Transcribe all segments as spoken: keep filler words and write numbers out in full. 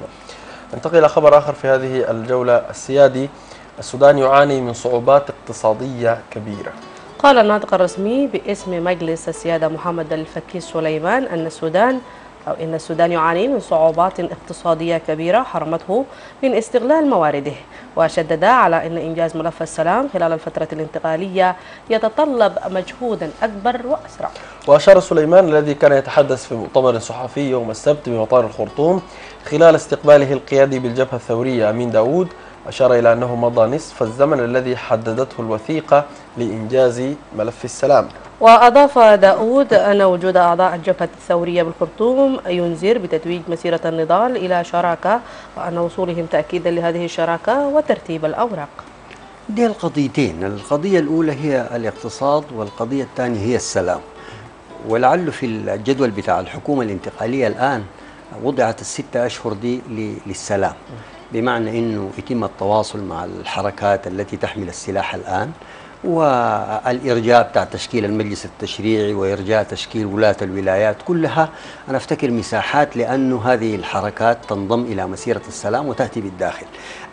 ننتقل إلى خبر آخر في هذه الجولة السيادي. السودان يعاني من صعوبات اقتصادية كبيرة. قال الناطق الرسمي باسم مجلس السيادة محمد الفكي سليمان أن السودان أو إن السودان يعاني من صعوبات اقتصادية كبيرة حرمته من استغلال موارده، وشدد على أن إنجاز ملف السلام خلال الفترة الانتقالية يتطلب مجهودا أكبر وأسرع. وأشار سليمان الذي كان يتحدث في مؤتمر صحفي يوم السبت بمطار الخرطوم خلال استقباله القيادي بالجبهة الثورية أمين داود، أشار إلى أنه مضى نصف الزمن الذي حددته الوثيقة لإنجاز ملف السلام. وأضاف داود أن وجود أعضاء الجبهة الثورية بالخرطوم ينذر بتتويج مسيرة النضال إلى شراكة، وأن وصولهم تأكيدا لهذه الشراكة وترتيب الأوراق. دي القضيتين، القضية الأولى هي الاقتصاد والقضية الثانية هي السلام. ولعله في الجدول بتاع الحكومة الانتقالية الآن وضعت الستة أشهر دي للسلام، بمعنى أنه يتم التواصل مع الحركات التي تحمل السلاح الآن، والإرجاء بتاع تشكيل المجلس التشريعي وإرجاء تشكيل ولاة الولايات، كلها أنا أفتكر مساحات لأنه هذه الحركات تنضم إلى مسيرة السلام وتأتي بالداخل.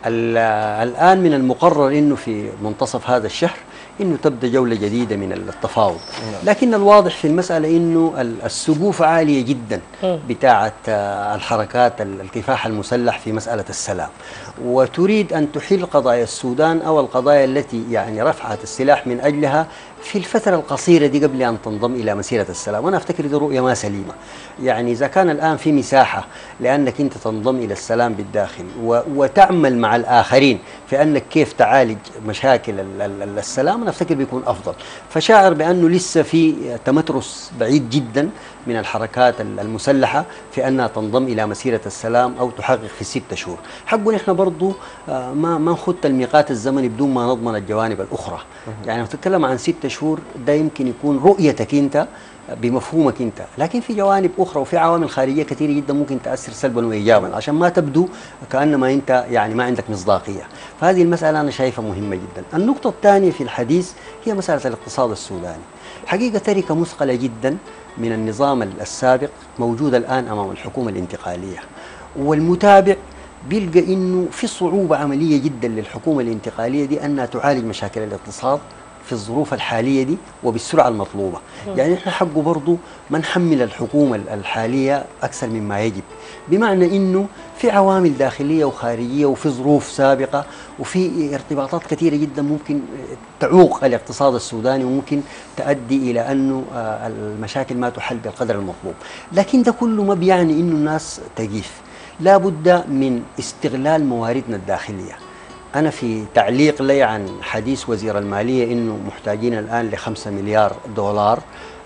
الآن من المقرر أنه في منتصف هذا الشهر أنه تبدأ جولة جديدة من التفاوض، لكن الواضح في المسألة أنه السقوف عالية جدا بتاعة الحركات الكفاح المسلح في مسألة السلام، وتريد أن تحل قضايا السودان أو القضايا التي يعني رفعت السلاح من أجلها في الفترة القصيرة دي قبل أن تنضم إلى مسيرة السلام. وأنا أفتكر دي رؤية ما سليمة. يعني إذا كان الآن في مساحة لأنك أنت تنضم إلى السلام بالداخل وتعمل مع الآخرين في أنك كيف تعالج مشاكل السلام، أنا أفتكر بيكون أفضل. فشاعر بأنه لسه في تمترس بعيد جدا من الحركات المسلحة في أنها تنضم إلى مسيرة السلام أو تحقق في الستة شهور. حقه نحن برضو ما ما نخط الميقات الزمني بدون ما نضمن الجوانب الأخرى. يعني نتكلم عن ستة شهور ده يمكن يكون رؤيتك أنت بمفهومك أنت، لكن في جوانب أخرى وفي عوامل خارجية كثيرة جدا ممكن تأثر سلبا وإيجابا عشان ما تبدو كأنما أنت يعني ما عندك مصداقية. فهذه المسألة أنا شايفها مهمة جدا. النقطة الثانية في الحديث هي مسألة الاقتصاد السوداني. حقيقة تركة مثقلة جدا من النظام السابق موجودة الآن أمام الحكومة الانتقالية، والمتابع بيلقى إنه في صعوبة عملية جدا للحكومة الانتقالية دي أنها تعالج مشاكل الاقتصاد في الظروف الحالية دي وبالسرعة المطلوبة. يعني إحنا حقه برضو ما نحمل الحكومة الحالية أكثر مما يجب، بمعنى إنه في عوامل داخلية وخارجية وفي ظروف سابقة وفي ارتباطات كثيرة جدا ممكن تعوق الاقتصاد السوداني وممكن تؤدي إلى أنه المشاكل ما تحل بالقدر المطلوب. لكن ده كله ما بيعني إنه الناس تجيف، لا بد من استغلال مواردنا الداخلية. أنا في تعليق لي عن حديث وزير المالية إنه محتاجين الآن لخمسة مليار دولار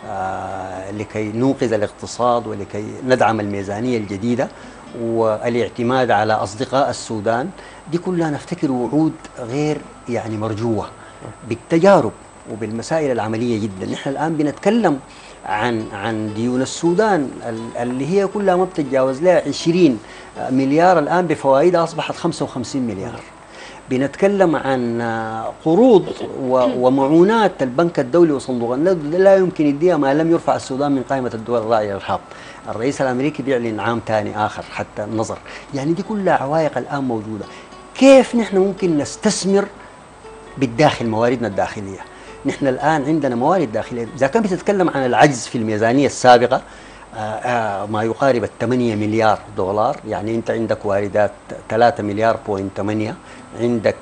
آه لكي نوقظ الاقتصاد ولكي ندعم الميزانية الجديدة والاعتماد على أصدقاء السودان، دي كلها نفتكر وعود غير يعني مرجوة بالتجارب وبالمسائل العملية جدا. نحن الآن بنتكلم عن عن ديون السودان اللي هي كلها ما بتتجاوز لها عشرين مليار، الآن بفوائدها أصبحت خمسة وخمسين مليار. بنتكلم عن قروض ومعونات البنك الدولي وصندوق النقد لا يمكن يديها ما لم يرفع السودان من قائمة الدول الراعية للإرهاب. الرئيس الأمريكي بيعلن عام ثاني آخر حتى النظر. يعني دي كلها عوائق الآن موجودة. كيف نحن ممكن نستثمر بالداخل مواردنا الداخلية؟ نحن الآن عندنا موارد داخلية. إذا كان بتتكلم عن العجز في الميزانية السابقة آه ما يقارب الثمانية مليار دولار، يعني أنت عندك واردات ثلاثة مليار بوينت ثمانية، عندك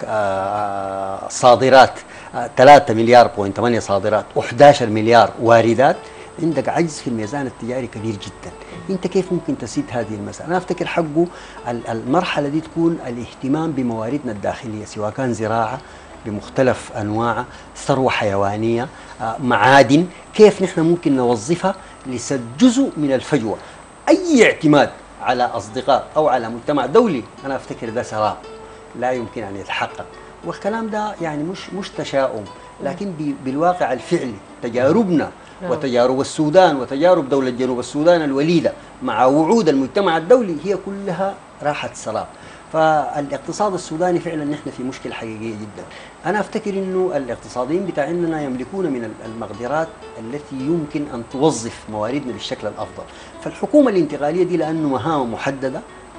آه صادرات آه ثلاثة مليار بوينت ثمانية صادرات وأحد عشر مليار واردات، عندك عجز في الميزان التجاري كبير جدا. انت كيف ممكن تسيد هذه المسألة؟ انا افتكر حقه المرحلة دي تكون الاهتمام بمواردنا الداخلية، سواء كان زراعة بمختلف انواعها، ثروة حيوانية، آه معادن، كيف نحن ممكن نوظفها لسد جزء من الفجوة. اي اعتماد على اصدقاء او على مجتمع دولي انا افتكر ده سراب لا يمكن ان يتحقق. والكلام ده يعني مش مش تشاؤم، لكن بالواقع الفعلي تجاربنا وتجارب السودان وتجارب دولة جنوب السودان الوليدة مع وعود المجتمع الدولي هي كلها راحت سراب. فالاقتصاد السوداني فعلا نحن في مشكلة حقيقية جدا. أنا أفتكر إنه الاقتصاديين بتاعنا يملكون من المقدرات التي يمكن أن توظف مواردنا بالشكل الأفضل. فالحكومة الانتقالية دي لأنه مهام محددة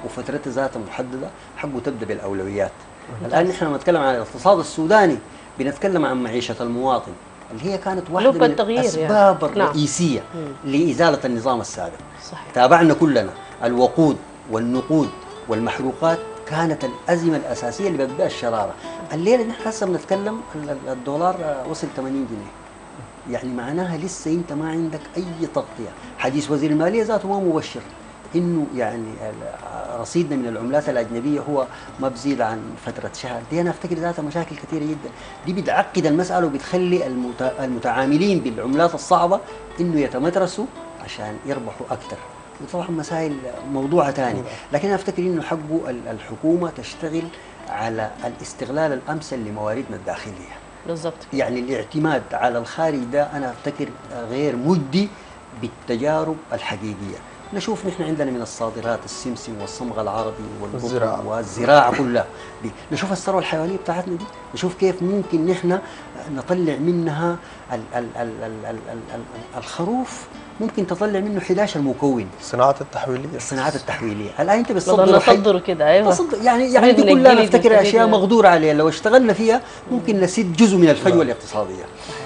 وفترته ذاتها محدده، حقه تبدا بالاولويات. الان نحن لما نتكلم عن الاقتصاد السوداني بنتكلم عن معيشه المواطن اللي هي كانت واحده من الاسباب يعني. الرئيسيه نعم. لازاله النظام السابق. صحيح. تابعنا كلنا الوقود والنقود والمحروقات كانت الازمه الاساسيه اللي بتبدا الشراره. الليله نحن هسه بنتكلم الدولار وصل ثمانين جنيه، يعني معناها لسه انت ما عندك اي تغطيه. حديث وزير الماليه ذاته ما مبشر انه يعني رصيدنا من العملات الاجنبيه هو ما بزيد عن فتره شهر. دي انا افتكر ذاتها مشاكل كثيره جدا، دي بتعقد المساله وبتخلي المتعاملين بالعملات الصعبه انه يتمترسوا عشان يربحوا اكثر. وطبعا مسائل موضوع ثاني، لكن انا افتكر انه حقه الحكومه تشتغل على الاستغلال الامثل لمواردنا الداخليه. بالضبط. يعني الاعتماد على الخارج ده انا افتكر غير مجدي بالتجارب الحقيقيه. نشوف نحن عندنا من الصادرات السمسم والصمغ العربي والزراعه والزراعه كلها دي. نشوف الثروه الحيوانيه بتاعتنا دي، نشوف كيف ممكن نحن نطلع منها ال ال ال ال ال ال الخروف ممكن تطلع منه احد عشر مكون. الصناعات التحويليه الصناعات التحويليه الان انت بتصدر نصدر كده. ايوه يعني يعني دي كلها نفتكر اشياء مقدور عليها لو اشتغلنا فيها ممكن نسد جزء من الفجوه الاقتصاديه.